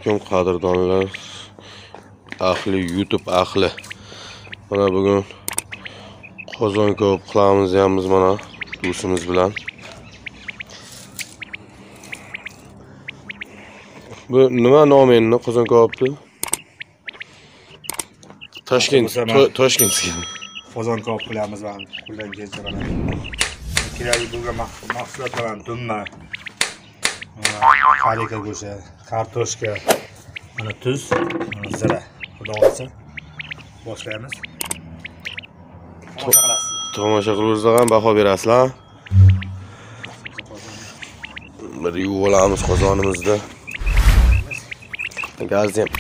alaykum qadrdonlar, ahli YouTube ahli. Mana bugun qozon kabob qilamiz biz mana do'stimiz bilan. Bu nima nomi endi qozon kabobni? Toshkentga. Qozon kabob qilamiz mana qo'ldan kelsa mana. Kerakli bo'lgan mahsulotlar dumma, qarika go'shti, kartoshka, mana tuz, zira. Xudo xolasa boshlaymiz. Tomosha qilaversa ham baho berasizlar. Bir yuvib olamiz qozonimizda. Gazni ham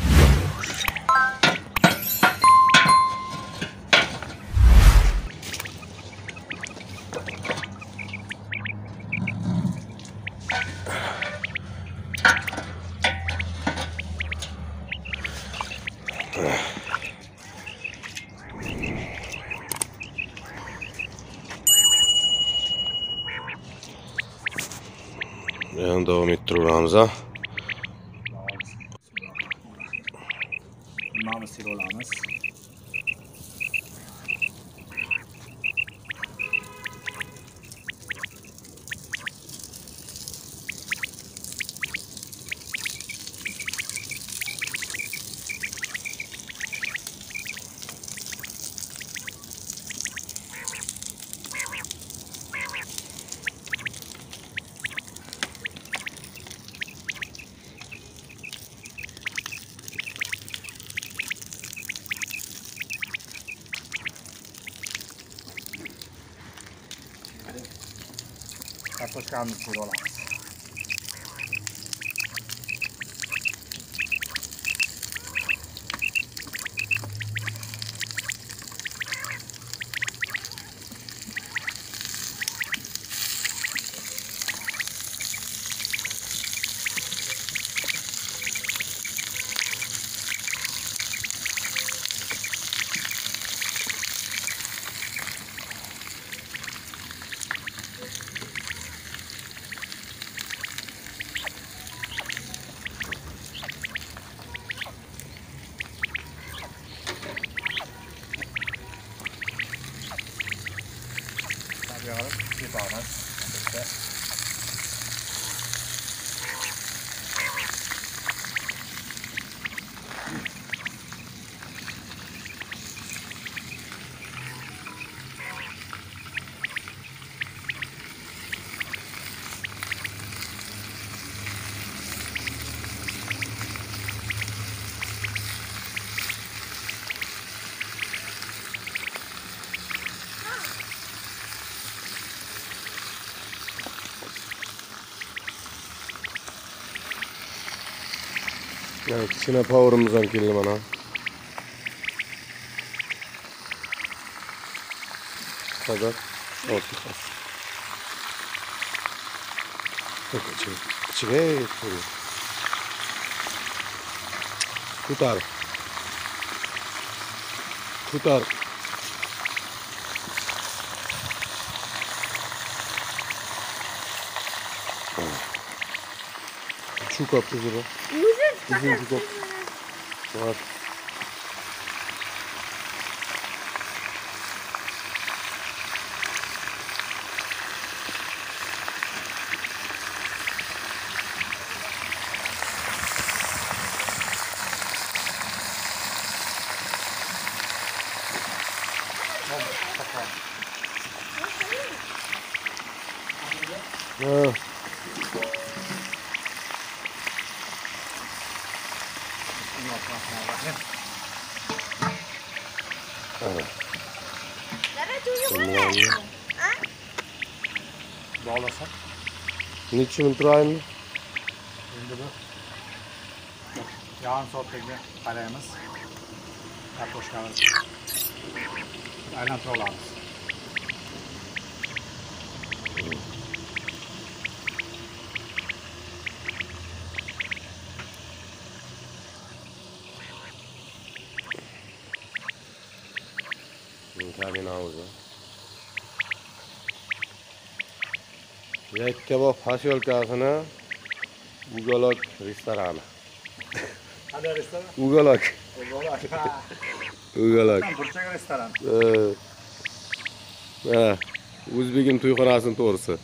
davom ettiraveramiz. Mana sil olamiz. Kartoshkamizni sil olamiz. Yapalım. Yani kichkina powerimiz ham keldi mana. Qadar olti qas. Ichiga ko'tar. Şu kapı zira. Uzun şu kapı. Var. Bağlasak. Niçin turayım? Şimdi bu yağın sohbetine karayımız. Kartoşkamız. Aynen trollağımız. Tabii navuzu. Yakkabop posyolkasini Bugalok restorani. Qanday restoran? Ugalak. Ugalak. Burchak restoran. Ha. O'zbegim to'yxonasining to'g'risi.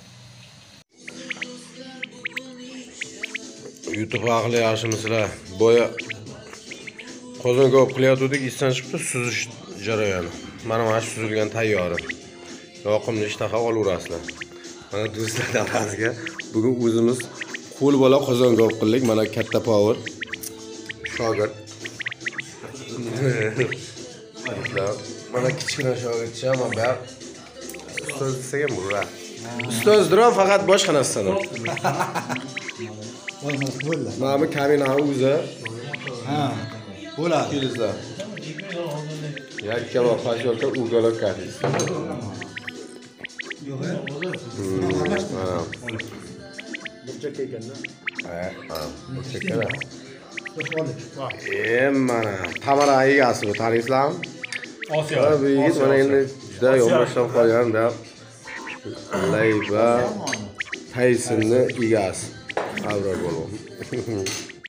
YouTube haqli yaxshimisizlar? Boya qozon kebab qilyotgandik, isdan chiqibdi suzish jarayoni. Mana mana shu suzilgan tayyori. Yoqimli ishtaha olaverasizlar. Mana do'stlar davrasiga bugun o'zimiz qo'l bola qozon kebab qildik. Mana katta power. Shogird. Mana kichkina shogirdcha, mana bar ustoz desak ham bo'lar. Ustozdir, faqat boshqa narsadan. Mana bu kaminani o'zi. Ha, bo'ladi. Kelizlar. Yakka va pashyoka ugalak kafes. Yo'q, burchak ekanda. Ha, burchakda. Mana tamara egasi bu, taniysizlarmi? Osiyo. Bu yigit mana endi juda yonboshlab qolgan deb layba Taysonni egasi. Abror bo'lib.